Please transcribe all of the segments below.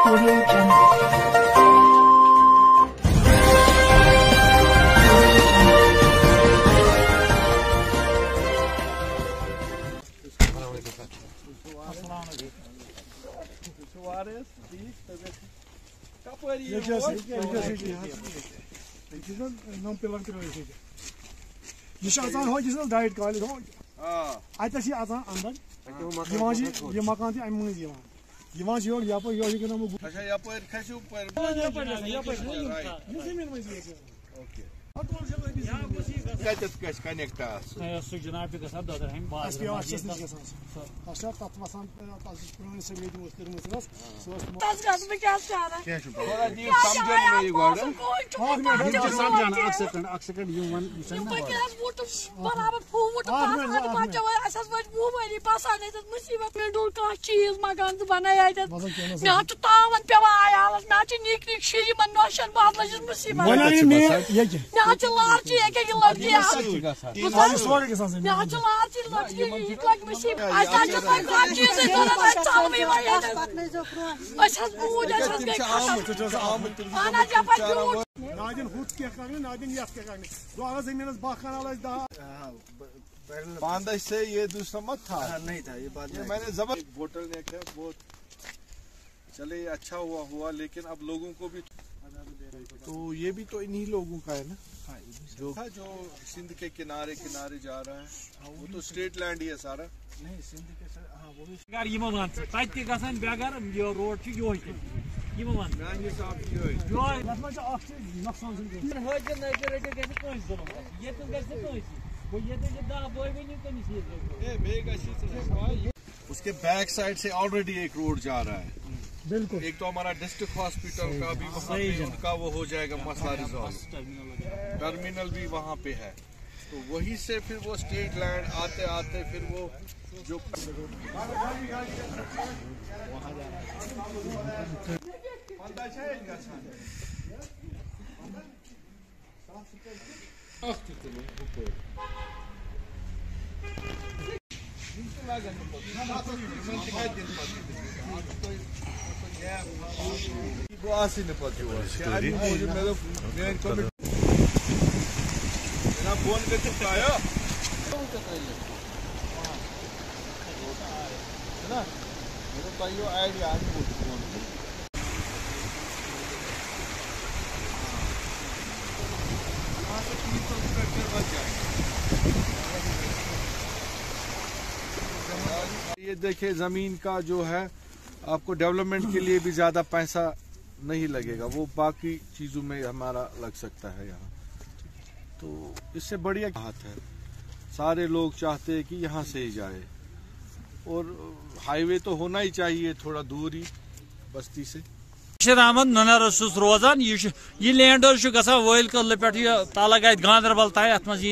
Audio Jungle. یہ اژان ہو یہ diet college ہو اتس یہ اژان اندر یہ مکان تہ امہ مز یور یپر سہ جناب گھان ددرہم چیز مکان بنایا تاون پیوان عیالس مے نک نک شر نوشن بہت لجس مصیبت مے لارچی لڑکی نادین ہُتھ کیٛاہ کرنہِ نادین یتھ کیٛاہ کرنہِ اگر زٔمیٖنس باہ کنال آسہِ 5 سے یہ دوسرا مت تھا نہیں تھا یہ بات میں نے زبر بوٹل نیک ہے بہت چلے اچھا ہوا لیکن اب لوگوں کو بھی تو یہ بھی تو انہی لوگوں کا ہے نا جو سندھ کے کنارے جا رہا ہے وہ تو اسٹیٹ لینڈ ہی ہے سارا نہیں سندھ کے ہاں وہ بھی بغیر یہ روڈ اس کے بیک سائڈ سے آلریڈی ایک روڈ جا رہا ہے بالکل ایک تو ہمارا ڈسٹرکٹ ہاسپٹل کا بھی وہاں پہ ان کا وہ ہو جائے گا مسئلہ ریزالو ٹرمینل بھی وہاں پہ ہے تو وہیں سے پھر وہ اسٹیٹ لینڈ آتے آتے پھر وہ جو آئیڈیا یہ دیکھیں زمین کا جو ہے آپ کو ڈیولپمنٹ کے لیے بھی زیادہ پیسہ نہیں لگے گا وہ باقی چیزوں میں ہمارا لگ سکتا ہے یہاں تو اس سے بڑھیا بات ہے سارے لوگ چاہتے ہیں کہ یہاں سے ہی جائے اور ہائی وے تو ہونا ہی چاہیے تھوڑا دور ہی بستی سے بشیر احمد ننر روزان یہ لینڈ گا ویل قلعہ پہ تعلق گاندربل تھی ات مز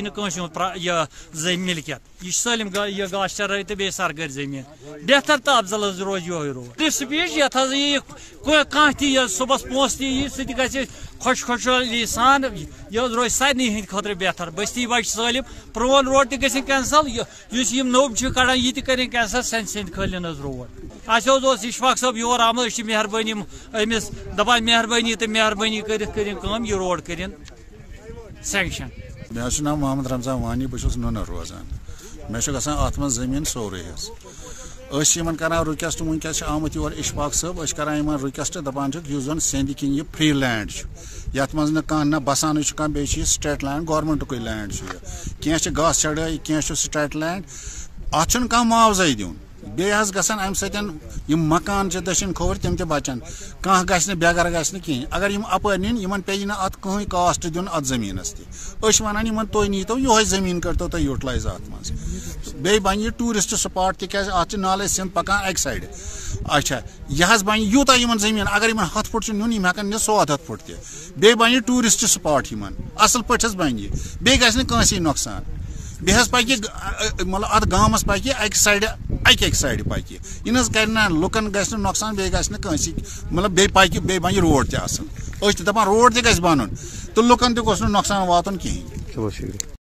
یہ ملکیت یہ سالم یہ گاش چرائی تو بیس سرکاری زمین بہتر تو افضل روز یہ روڈ سپیڈ یت کھانا تہ صبح پونس تہ سہ گھِ خوشحالی سان یہ روز سارے ہند خاطر بہتر بستی بچ سالم پرون روڈ تہ گژھن کینسل اس نوٚو چھ کڑان یہ تہ کرن کینسل سند کھلن حظ روڈ اس اشفاق صٲب یور آمد مہربانی امس دپان مہربانی تو مہربانی کرن یہ روڈ کرن سینکشن مے ناو محمد رمضان وانی بہٕ نُنر روزان مے گژھان ات من زمین سورُے حظ کران رِکویسٹ ونکس آمت یور اشفاق صٲب کران رِکویسٹ دپان یُس زن سندھ کِنۍ یہ فری لینڈ یت مز نہ بسان بیٚیہِ سٹیٹ لینڈ گورمنٹُکُے لینڈ کینٛہہ گاسہٕ چڑٲے کینٛہہ سٹیٹ لینڈ ات چھُنہٕ کانٛہہ معاوضے دیُن بیٚیہِ حظ گژھن امہِ سۭتۍ یِم مکان چھِ دٔچھِنۍ کھووٕرۍ تِم تہِ بچن کانٛہہ گژھِ نہٕ بےٚ گھر گژھِ نہٕ کِہیٖنۍ اگر یِم اپٲرۍ نِنۍ یِمن پیٚیہِ نہٕ اتھ کٕہٕنۍ کاسٹ دیُن اتھ زٔمیٖنس تہِ أسۍ ونان یِمن تُہۍ نیٖتو یِہوے زٔمیٖن کٔرتو تُہۍ یوٗٹلایز اتھ منٛز بیٚیہِ بنہِ یہِ ٹوٗرِسٹ سپاٹ تِکیازِ اتھ چھِ نالے سِنٛد پکان اکہِ سایڈٕ اچھا یہِ حظ بنہِ یوٗتاہ یِمن زٔمیٖن اگر یِمن 100 فُٹ چھُ نیُن یِم ہٮ۪کن نِتھ 100 فُٹ تہِ بیٚیہِ بنہِ ٹوٗرِسٹ سپاٹ یِمن اصل پٲٹھۍ حظ بنہِ یہِ بیٚیہِ گژھِ نہٕ کٲنٛسے نۄقصان بیٚیہِ حظ پکہِ مطلب اتھ گامس پکہِ اکہِ سایڈٕ پکہِ یہِ نہ حظ کرِ نہٕ لُکن گژھِ نہٕ نۄقصان بیٚیہِ گژھِ نہٕ کٲنٛسے مطلب بیٚیہِ بنہِ روڈ تہِ اصل أسۍ تہِ دپان روڈ تہِ گژھِ بنُن تہٕ لُکن تہِ گوٚژھ نہٕ نۄقصان واتُن کِہیٖنۍ